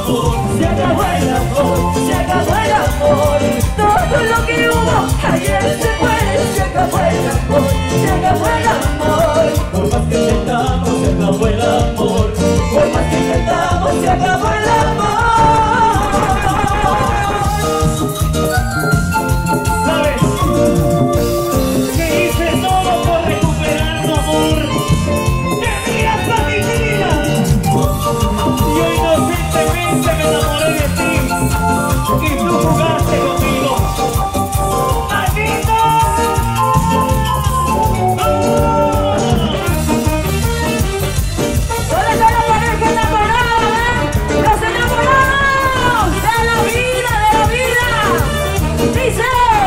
amor, se acabó el amor, se acabó el amor. Todo lo que hubo ayer se fue, se acabó el amor, se acabó el amor. Por más que intentamos, se acabó el amor. Por más que intentamos, se acabó el amor. ¿Sabes? Que hice todo por recuperar tu amor. ¡Qué vida para mi vida! Yo inocentemente me enamoré de ti y tú jugaste conmigo. ¡Maldito! ¿Dónde está la pareja enamorada? ¡Los enamorados de la vida, de la vida! ¡Dice!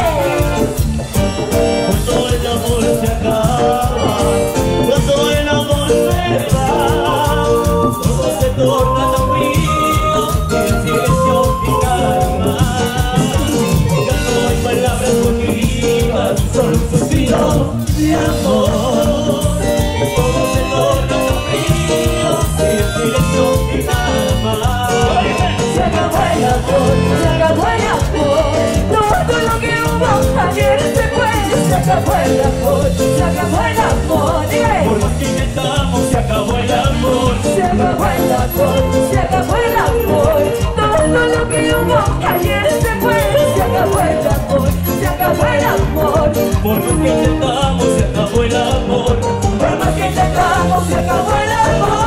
Cuando el amor se acaba, cuando el amor se va, todo se torna tan frío y el silencio mi calma. Ya no hay palabras positivas, solo un suspiro de amor. Todo se torna tan frío y el silencio mi calma. Se acabó el amor, se acabó el amor. Todo lo que hubo ayer se fue. Se acabó el amor, se acabó el amor. Por más que intentamos, se acabó el amor. Se acabó el amor, se acabó el amor. Todo lo que hubo ayer se fue. Se acabó el amor, se acabó el amor. Por más que intentamos, se acabó el amor. Por más que intentamos, se acabó el amor.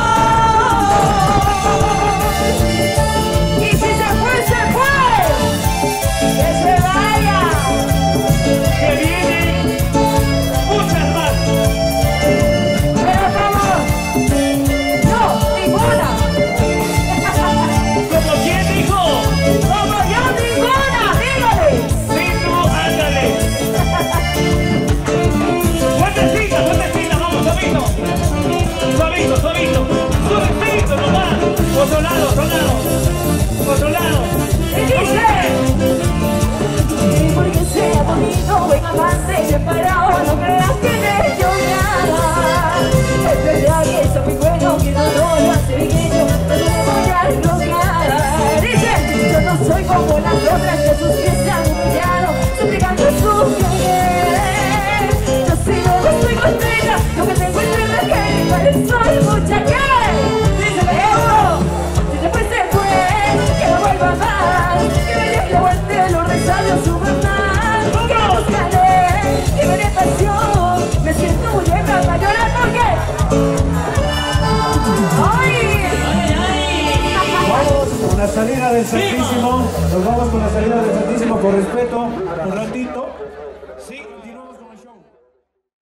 Y si se fue, se fue. Que se vaya. Que vienen muchas más. Pero como no, ninguna. ¿Como quién dijo? Como yo, ninguna, dígale. Sí, tú, ándale. Fuertecita, vamos, suavito. Suavito, suavecito nomás. Otro lado. Y dice, porque sea bonito, buen amante, separado, no creas que de yo nada. Es verdad que eso es muy bueno, que no lo hace pequeño, pero me voy a enrocar. Dice, yo no soy como las otras de sus que se han humillado, suplicando su querer. Yo sí no estoy contenta, lo que tengo es la que y para eso hay mucha que. Dice, si se fue, que no vuelva más, que me deje aguante los resabios su verdad. Que me buscaré, que me dé pasión, me siento muy vieja para llorar porque. ¡Ay! Vamos con la salida del Santísimo, nos vamos con la salida del Santísimo con respeto, un ratito.